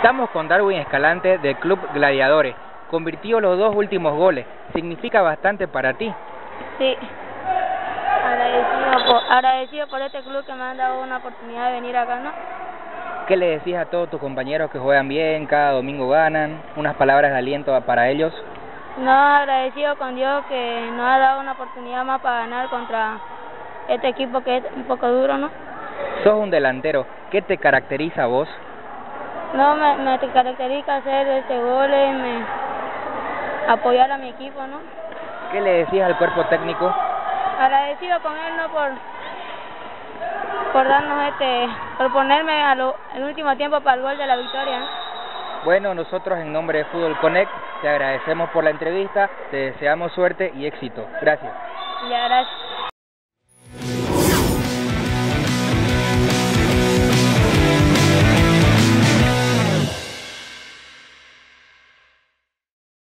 Estamos con Darwin Escalante del Club Gladiadores. Convirtió los 2 últimos goles. ¿Significa bastante para ti? Sí, agradecido por este club que me han dado una oportunidad de venir acá, ¿no? ¿Qué le decís a todos tus compañeros que juegan bien, cada domingo ganan? Unas palabras de aliento para ellos. No, agradecido con Dios que nos ha dado una oportunidad más para ganar contra este equipo que es un poco duro, ¿no? Sos un delantero. ¿Qué te caracteriza a vos? No, me caracteriza hacer goles, apoyar a mi equipo, ¿no? ¿Qué le decís al cuerpo técnico? Agradecido con él, ¿no? Por darnos por ponerme el último tiempo para el gol de la victoria, ¿no? Bueno, nosotros en nombre de Fútbol Connect te agradecemos por la entrevista, te deseamos suerte y éxito. Gracias. Ya, gracias.